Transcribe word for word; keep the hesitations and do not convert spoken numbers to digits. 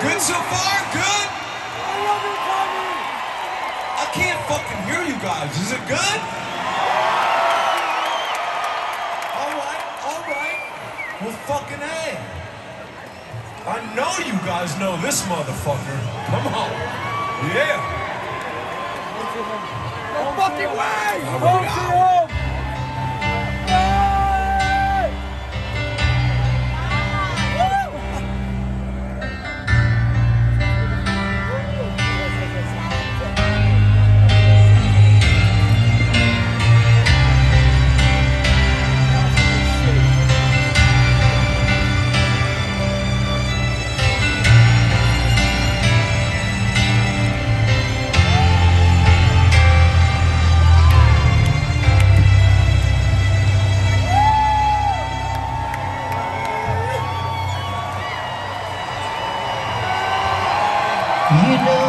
Good so far? Good? I can't fucking hear you guys. Is it good? Alright, alright. Well, fucking A. I know you guys know this motherfucker. Come on. Yeah. No fucking way! Here we go. You know